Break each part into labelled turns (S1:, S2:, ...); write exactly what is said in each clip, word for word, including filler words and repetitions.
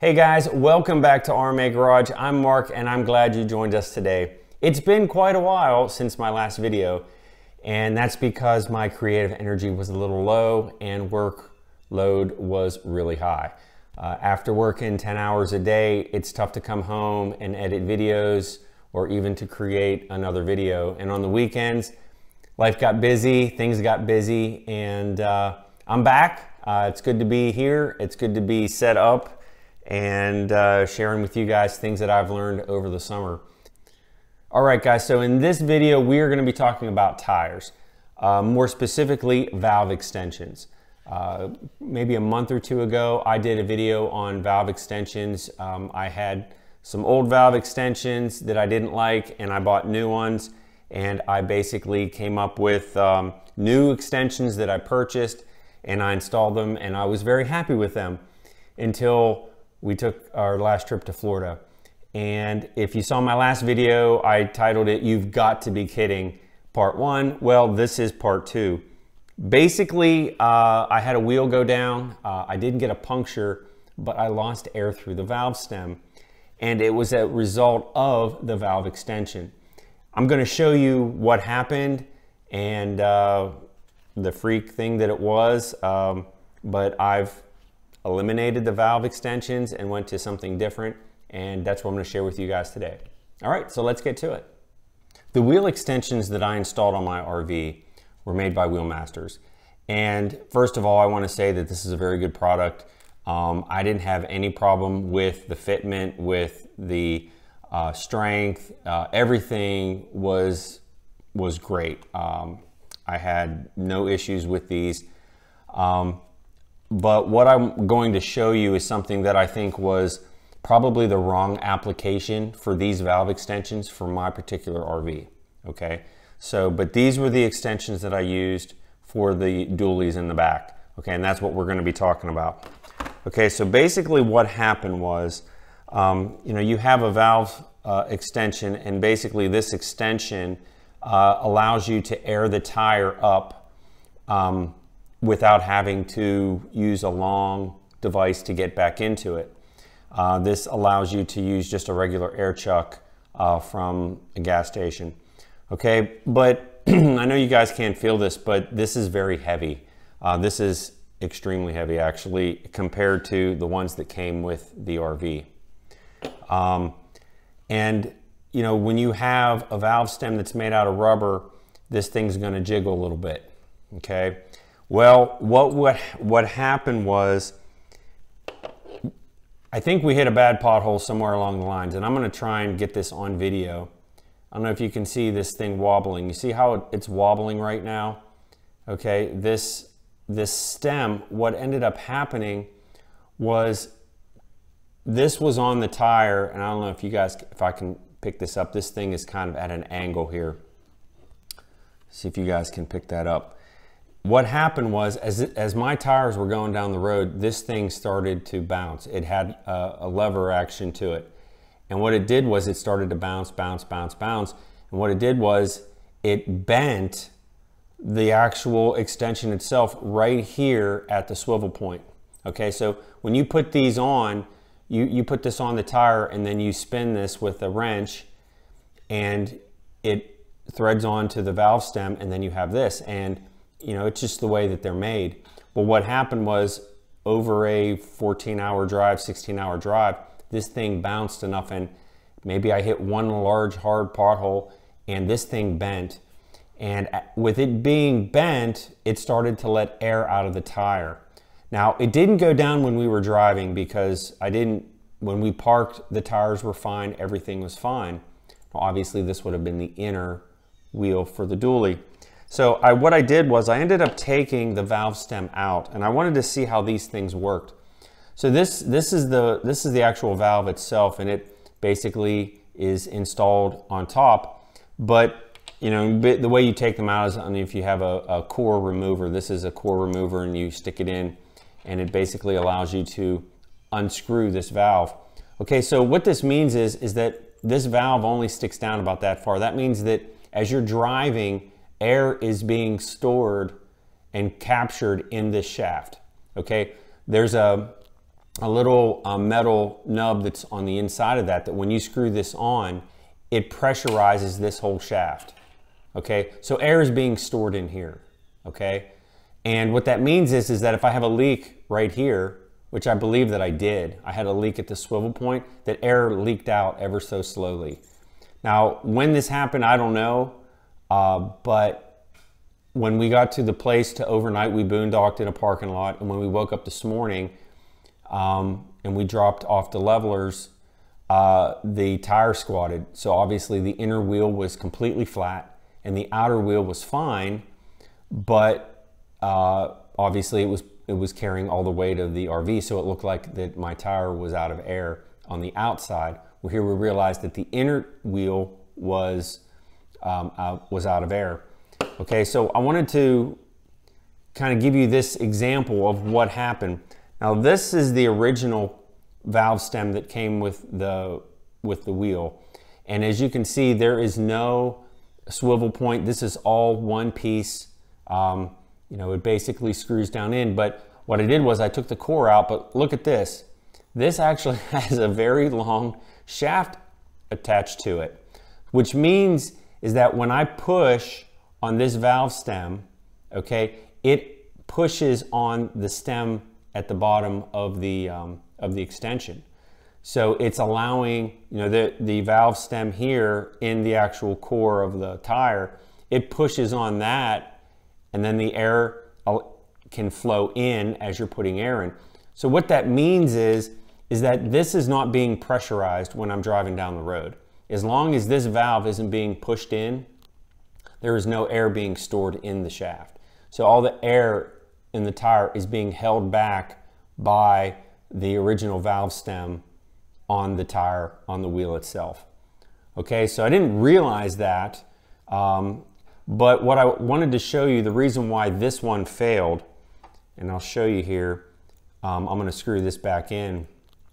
S1: Hey guys, welcome back to R M A Garage. I'm Mark and I'm glad you joined us today. It's been quite a while since my last video, and that's because my creative energy was a little low and workload was really high. Uh, after working ten hours a day, it's tough to come home and edit videos or even to create another video. And on the weekends, life got busy, things got busy, and uh, I'm back. Uh, it's good to be here. It's good to be set up and uh, sharing with you guys things that I've learned over the summer. All right guys, so in this video we are going to be talking about tires, uh, more specifically valve extensions. Uh, maybe a month or two ago I did a video on valve extensions. Um, I had some old valve extensions that I didn't like and I bought new ones, and I basically came up with um, new extensions that I purchased and I installed them, and I was very happy with them until we took our last trip to Florida. And if you saw my last video, I titled it, "You've Got to Be Kidding, Part One." Well, this is part two. Basically, uh, I had a wheel go down. Uh, I didn't get a puncture, but I lost air through the valve stem. And it was a result of the valve extension. I'm gonna show you what happened and uh, the freak thing that it was, um, but I've eliminated the valve extensions and went to something different, and that's what I'm going to share with you guys today. All right, so let's get to it. The wheel extensions that I installed on my R V were made by Wheelmasters, and first of all I want to say that this is a very good product. Um, I didn't have any problem with the fitment, with the uh, strength. Uh, everything was was great. Um, I had no issues with these. Um, But what I'm going to show you is something that I think was probably the wrong application for these valve extensions for my particular R V, okay? So, but these were the extensions that I used for the dualies in the back, okay? And that's what we're gonna be talking about. Okay, so basically what happened was, um, you know, you have a valve uh, extension, and basically this extension uh, allows you to air the tire up um, without having to use a long device to get back into it. Uh, this allows you to use just a regular air chuck uh, from a gas station. Okay, but I know you guys can't feel this, but this is very heavy. Uh, this is extremely heavy actually compared to the ones that came with the R V. Um, and you know, when you have a valve stem that's made out of rubber, this thing's gonna jiggle a little bit, okay? Well, what, what, what happened was, I think we hit a bad pothole somewhere along the lines, and I'm gonna try and get this on video. I don't know if you can see this thing wobbling. You see how it's wobbling right now? Okay, this, this stem, what ended up happening was, this was on the tire, and I don't know if you guys, if I can pick this up. This thing is kind of at an angle here. See if you guys can pick that up. What happened was, as, it, as my tires were going down the road, this thing started to bounce. It had a, a lever action to it. And what it did was it started to bounce, bounce, bounce, bounce. And what it did was it bent the actual extension itself right here at the swivel point. Okay, so when you put these on, you, you put this on the tire and then you spin this with a wrench and it threads onto the valve stem, and then you have this. And you know, it's just the way that they're made. Well, what happened was, over a fourteen hour drive, sixteen hour drive, this thing bounced enough, and maybe I hit one large hard pothole and this thing bent. And with it being bent, it started to let air out of the tire. Now, it didn't go down when we were driving, because I didn't, when we parked, the tires were fine, everything was fine. Now, obviously this would have been the inner wheel for the dually. So I, what I did was I ended up taking the valve stem out, and I wanted to see how these things worked. So this, this, is, the, this is the actual valve itself, and it basically is installed on top. But you know, the way you take them out is, I mean, if you have a, a core remover, this is a core remover, and you stick it in, and it basically allows you to unscrew this valve. Okay, so what this means is, is that this valve only sticks down about that far. That means that as you're driving, air is being stored and captured in this shaft. Okay, there's a a little uh, metal nub that's on the inside of that, that when you screw this on, it pressurizes this whole shaft. Okay, so air is being stored in here. Okay, and what that means is, is that if I have a leak right here, which I believe that I did, I had a leak at the swivel point, that air leaked out ever so slowly. Now, when this happened, I don't know, uh, but when we got to the place to overnight, we boondocked in a parking lot, and when we woke up this morning, um, and we dropped off the levelers, uh, the tire squatted. So obviously the inner wheel was completely flat, and the outer wheel was fine, but uh, obviously it was it was carrying all the weight of the R V, so it looked like that my tire was out of air on the outside. Well, here we realized that the inner wheel was um, uh, was out of air. Okay, so I wanted to kind of give you this example of what happened. Now, this is the original valve stem that came with the with the wheel, and as you can see, there is no swivel point. This is all one piece. Um, you know, it basically screws down in, but what I did was I took the core out, but look at this. This actually has a very long shaft attached to it, which means is that when I push on this valve stem, okay, it pushes on the stem at the bottom of the um, of the extension. So it's allowing, you know, the, the valve stem here in the actual core of the tire, it pushes on that, and then the air can flow in as you're putting air in. So what that means is, is that this is not being pressurized when I'm driving down the road. As long as this valve isn't being pushed in, there is no air being stored in the shaft. So all the air in the tire is being held back by the original valve stem on the tire, on the wheel itself. Okay, so I didn't realize that, um, but what I wanted to show you, the reason why this one failed, and I'll show you here, um, I'm gonna screw this back in.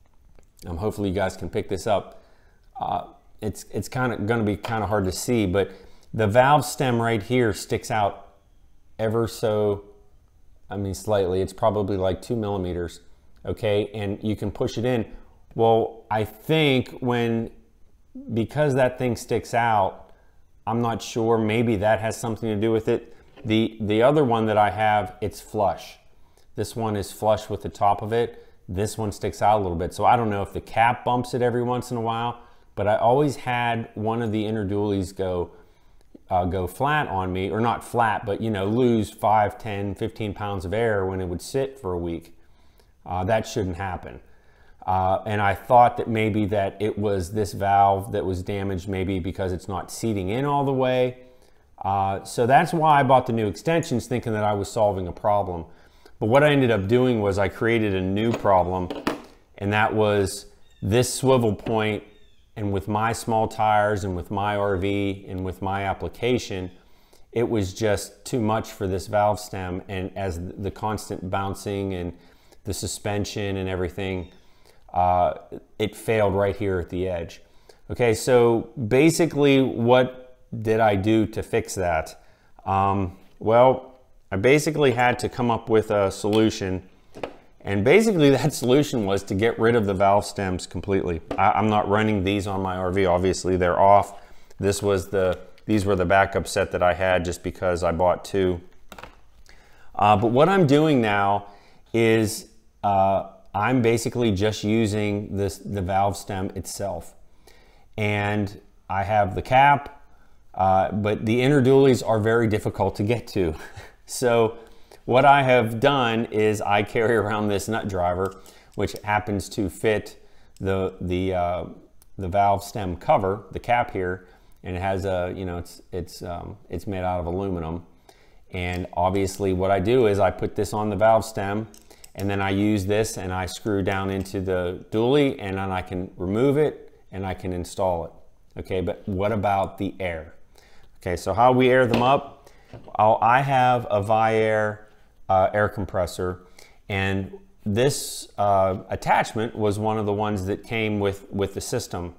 S1: Um, hopefully you guys can pick this up. Uh, it's it's kind of gonna be kind of hard to see, but the valve stem right here sticks out ever so, I mean slightly, it's probably like two millimeters, okay? And you can push it in. Well, I think when, because that thing sticks out, I'm not sure, maybe that has something to do with it. The, the other one that I have, it's flush. This one is flush with the top of it. This one sticks out a little bit. So I don't know if the cap bumps it every once in a while, but I always had one of the inner dualies go uh, go flat on me, or not flat, but you know, lose five, ten, fifteen pounds of air when it would sit for a week. Uh, that shouldn't happen. Uh, and I thought that maybe that it was this valve that was damaged, maybe because it's not seating in all the way. Uh, so that's why I bought the new extensions, thinking that I was solving a problem. But what I ended up doing was I created a new problem, and that was this swivel point, and with my small tires and with my R V and with my application, it was just too much for this valve stem, and as the constant bouncing and the suspension and everything, uh, it failed right here at the edge. Okay, so basically what did I do to fix that? Um, well, I basically had to come up with a solution, and basically that solution was to get rid of the valve stems completely. I, I'm not running these on my R V, obviously they're off. This was the, these were the backup set that I had just because I bought two. Uh, but what I'm doing now is uh, I'm basically just using this, the valve stem itself. And I have the cap, uh, but the inner dualies are very difficult to get to. So what I have done is I carry around this nut driver, which happens to fit the, the, uh, the valve stem cover, the cap here, and it has a, you know, it's, it's, um, it's made out of aluminum. And obviously what I do is I put this on the valve stem, and then I use this and I screw down into the dually, and then I can remove it and I can install it. Okay, but what about the air? Okay, so how we air them up, I'll, I have a Viair uh, air compressor, and this uh, attachment was one of the ones that came with, with the system,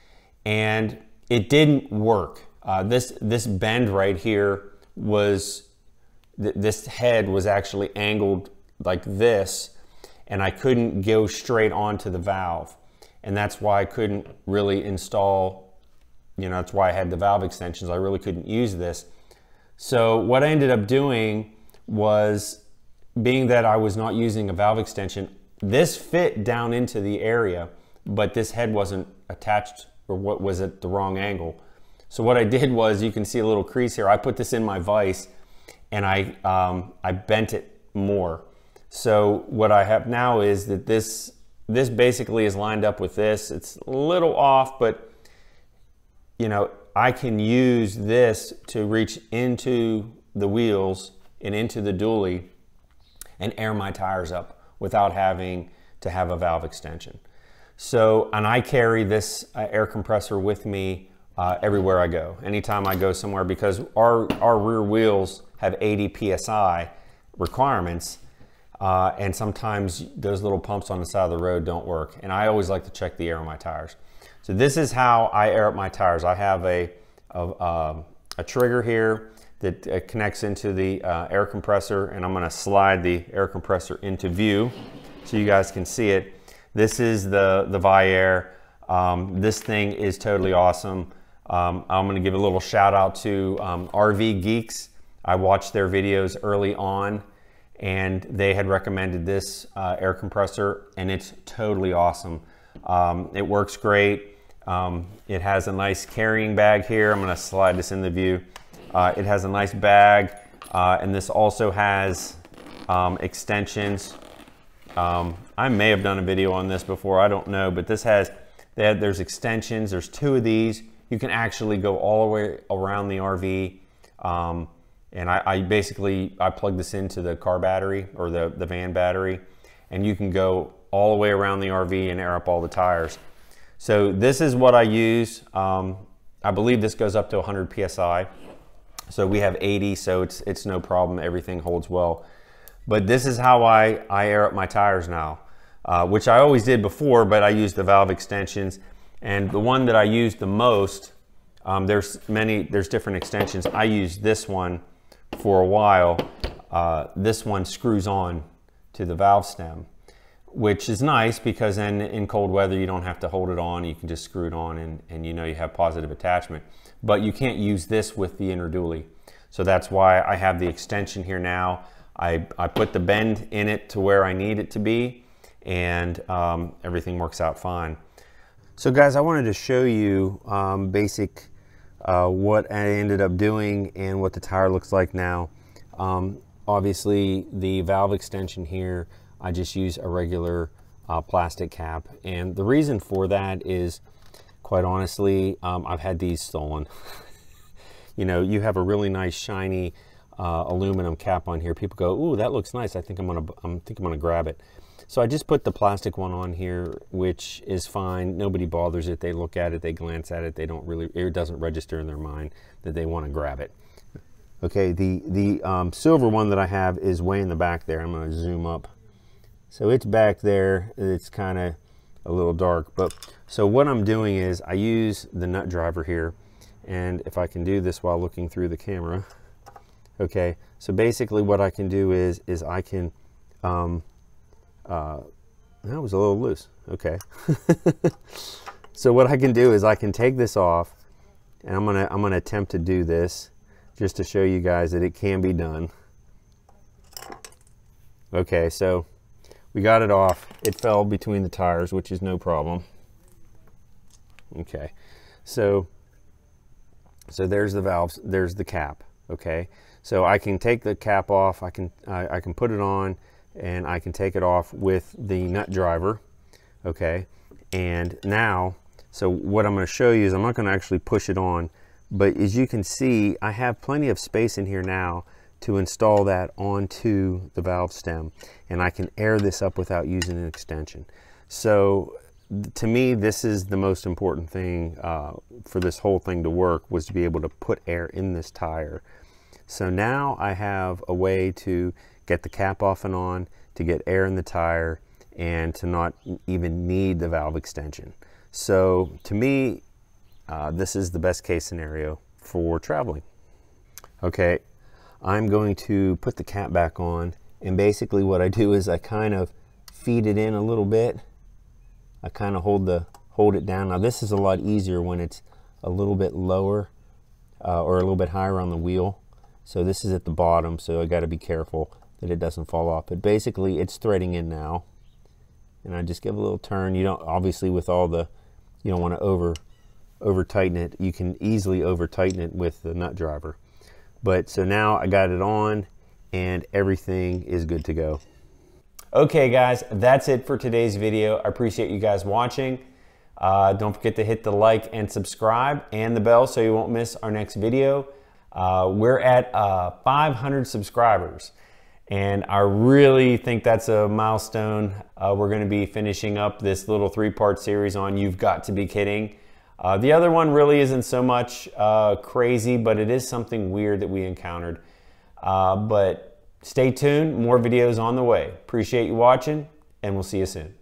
S1: and it didn't work. Uh, this, this bend right here was, th this head was actually angled like this, and I couldn't go straight onto the valve. And that's why I couldn't really install, you know, that's why I had the valve extensions. I really couldn't use this. So what I ended up doing was, being that I was not using a valve extension, this fit down into the area, but this head wasn't attached, or what was at the wrong angle. So what I did was, you can see a little crease here. I put this in my vise and I, um, I bent it more. So what I have now is that this, this basically is lined up with this. It's a little off, but you know, I can use this to reach into the wheels and into the dually and air my tires up without having to have a valve extension. So, and I carry this uh, air compressor with me uh, everywhere I go, anytime I go somewhere, because our, our rear wheels have eighty P S I requirements, uh, and sometimes those little pumps on the side of the road don't work, and I always like to check the air on my tires. So this is how I air up my tires. I have a, a, um, a trigger here that uh, connects into the uh, air compressor, and I'm gonna slide the air compressor into view so you guys can see it. This is the, the Viair. Um, this thing is totally awesome. Um, I'm gonna give a little shout out to um, R V Geeks. I watched their videos early on, and they had recommended this uh, air compressor, and it's totally awesome. Um, it works great. Um, it has a nice carrying bag here. I'm gonna slide this in the view. Uh, it has a nice bag, uh, and this also has um, extensions. Um, I may have done a video on this before, I don't know, but this has, they have, there's extensions. There's two of these. You can actually go all the way around the R V. Um, and I, I basically, I plug this into the car battery, or the, the van battery, and you can go all the way around the R V and air up all the tires. So this is what I use. Um, I believe this goes up to one hundred P S I. So we have eighty, so it's, it's no problem. Everything holds well. But this is how I, I air up my tires now, uh, which I always did before, but I use the valve extensions. And the one that I use the most, um, there's many, there's different extensions. I use this one for a while. Uh, this one screws on to the valve stem, which is nice because then in cold weather you don't have to hold it on. You can just screw it on, and, and you know you have positive attachment. But you can't use this with the inner dually. So that's why I have the extension here now. I, I put the bend in it to where I need it to be, and um, everything works out fine. So guys, I wanted to show you um, basic uh, what I ended up doing and what the tire looks like now. Um, obviously the valve extension here, I just use a regular uh, plastic cap, and the reason for that is, quite honestly, um, I've had these stolen. You know, you have a really nice shiny uh, aluminum cap on here. People go, "Ooh, that looks nice. I think I'm gonna, I think I'm gonna grab it." So I just put the plastic one on here, which is fine. Nobody bothers it. They look at it, they glance at it. They don't really, it doesn't register in their mind that they want to grab it. Okay, the the um, silver one that I have is way in the back there. I'm gonna zoom up. So it's back there. It's kind of a little dark, but so what I'm doing is I use the nut driver here, and if I can do this while looking through the camera, okay, so basically what I can do is is I can um, uh, that was a little loose, okay. So what I can do is I can take this off, and I'm gonna I'm gonna attempt to do this just to show you guys that it can be done. Okay, so we got it off. It fell between the tires, which is no problem. Okay, so so there's the valves, there's the cap. Okay, so I can take the cap off, I can I, I can put it on, and I can take it off with the nut driver. Okay, and now, so what I'm going to show you is I'm not going to actually push it on, but as you can see, I have plenty of space in here now to install that onto the valve stem, and I can air this up without using an extension. So to me, this is the most important thing uh, for this whole thing to work, was to be able to put air in this tire. So now I have a way to get the cap off and on, to get air in the tire, and to not even need the valve extension. So to me, uh, this is the best case scenario for traveling. Okay, I'm going to put the cap back on, and basically what I do is I kind of feed it in a little bit. I kind of hold the hold it down. Now this is a lot easier when it's a little bit lower uh, or a little bit higher on the wheel. So this is at the bottom, so I got to be careful that it doesn't fall off. But basically it's threading in now, and I just give a little turn. You don't, obviously with all the, you don't want to over over tighten it. You can easily over tighten it with the nut driver. But so now I got it on and everything is good to go. Okay guys, that's it for today's video. I appreciate you guys watching. Uh, don't forget to hit the like and subscribe and the bell so you won't miss our next video. Uh, we're at uh, five hundred subscribers, and I really think that's a milestone. Uh, we're going to be finishing up this little three-part series on You've Got to Be Kidding. Uh, the other one really isn't so much uh, crazy, but it is something weird that we encountered. Uh, but stay tuned, more videos on the way. Appreciate you watching, and we'll see you soon.